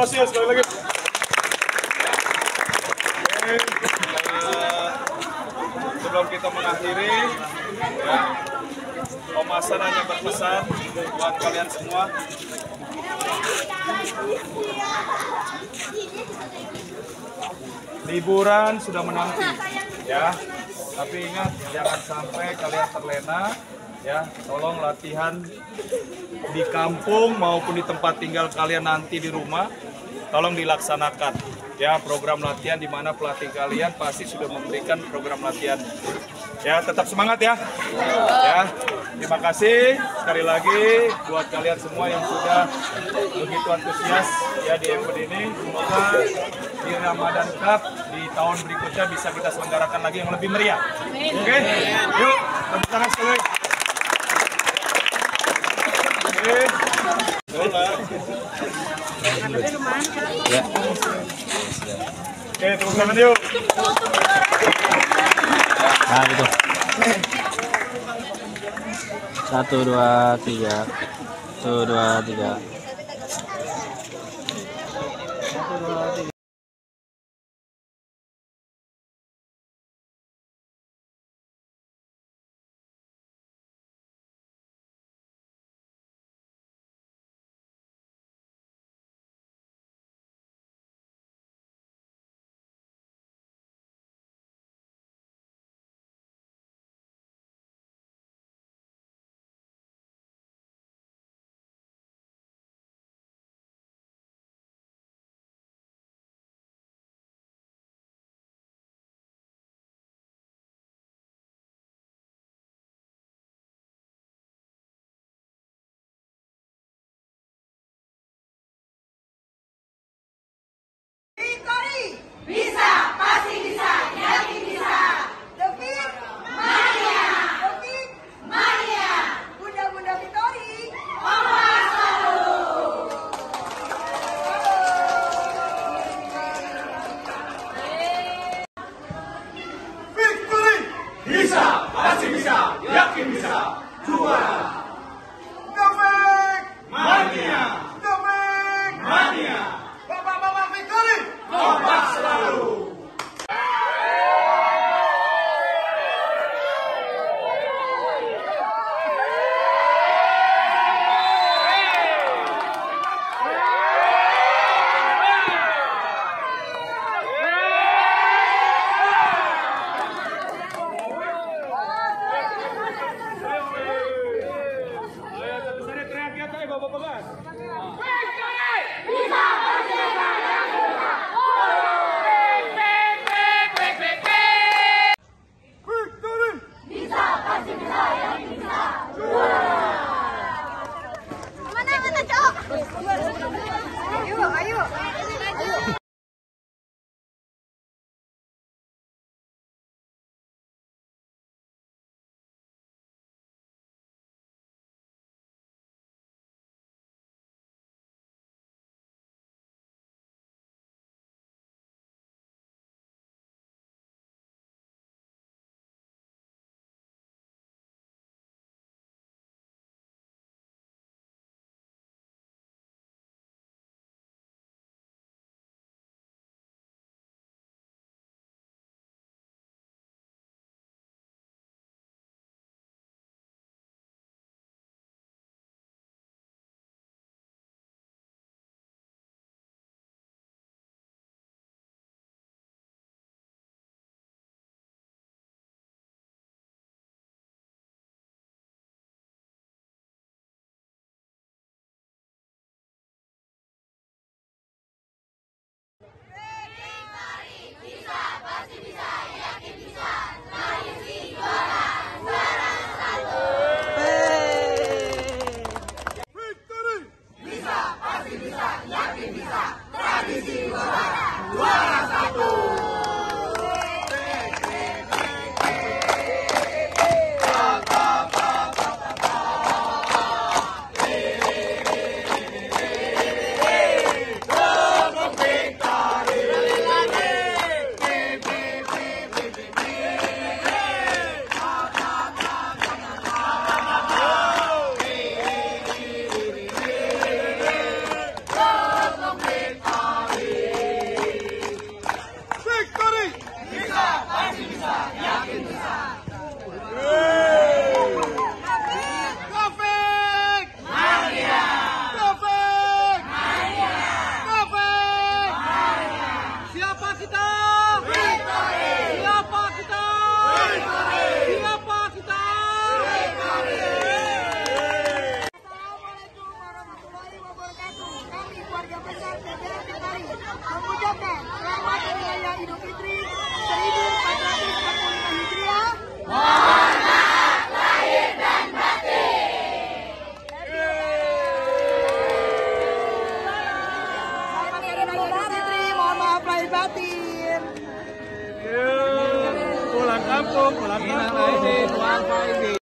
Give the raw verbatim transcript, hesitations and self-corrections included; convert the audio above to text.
kasih ya sekali lagi. Oke, uh, sebelum kita mengakhiri, ya, Om Hasan hanya berpesan buat kalian semua. Liburan sudah menanti, ya. Tapi ingat, jangan sampai kalian terlena, ya. Tolong latihan di kampung maupun di tempat tinggal kalian nanti di rumah, tolong dilaksanakan, ya, program latihan di mana pelatih kalian pasti sudah memberikan program latihan. Ya, tetap semangat ya. Ya, terima kasih sekali lagi buat kalian semua yang sudah begitu antusias ya di event ini. Semoga di Ramadan Cup di tahun berikutnya bisa kita selenggarakan lagi yang lebih meriah. Oke, okay? Yuk, tepuk tangan sekali. Oke. Ya. Oke, tepuk tangan yuk. Nah, gitu. Satu, dua, tiga. Satu, dua, tiga. Satu, dua, tiga. Bisa, pasti bisa, yakin bisa. David, Mania, David, Mania. Bunda-bunda Victory, Kompas selalu. Victory! Bisa, pasti bisa, yakin bisa. Juara. David, Mania, David, Mania. Bapak-bapak Victory, kompak selalu. Yuk, pulang kampung, pulang kampung.